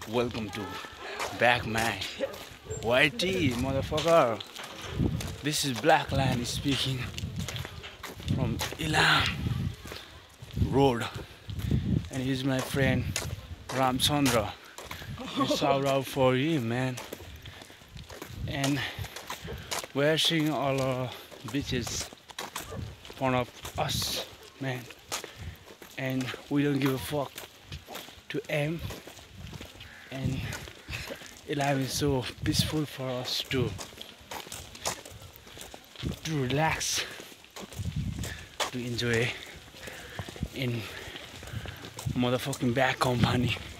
Welcome to Back Man. YT, motherfucker. This is Black Lion speaking from Ilam Road. And he's my friend Ramchandra. Shout out for you, man. And we're seeing all our bitches in front of us, man. And we don't give a fuck to aim. And Ilam is so peaceful for us to relax, to enjoy in motherfucking bad company.